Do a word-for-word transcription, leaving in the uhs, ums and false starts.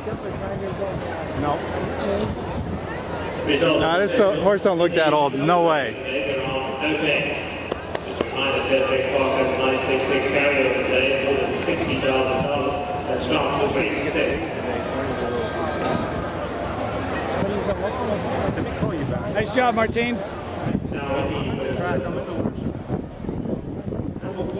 No. Nah, this uh, horse don't look that old. No way. Just a reminder, Fairfax Park has a nice big six carryover today, more than sixty thousand dollars. That starts with race six. Let me call you back. Nice job, Martine. Now,